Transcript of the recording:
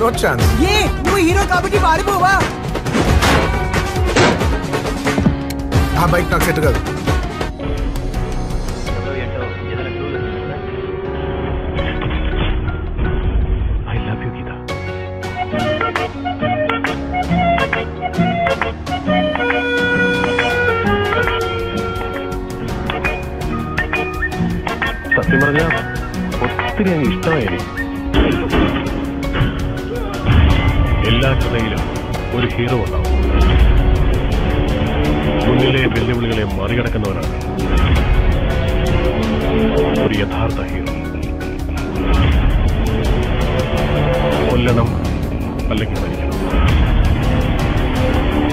No chance. ఏ నువ్వు hero కాబట్టి పారిపోవా? ఆ బైక్ నాకు సెట్ కాదు. I love you Geetha. സത്യം പറഞ്ഞാൽ ഒത്തിരി അങ്ങ് ഇഷ്ടമായി. എല്ലാ കഥയിലും ഒരു ഹീറോ ഉണ്ടാവും. മുന്നിലെ വെല്ലുവിളികളെ മറികടക്കുന്നവരാണ് ഒരു യഥാർത്ഥ ഹീറോ. കൊല്ലണം അല്ലെങ്കിൽ മരിക്കണം.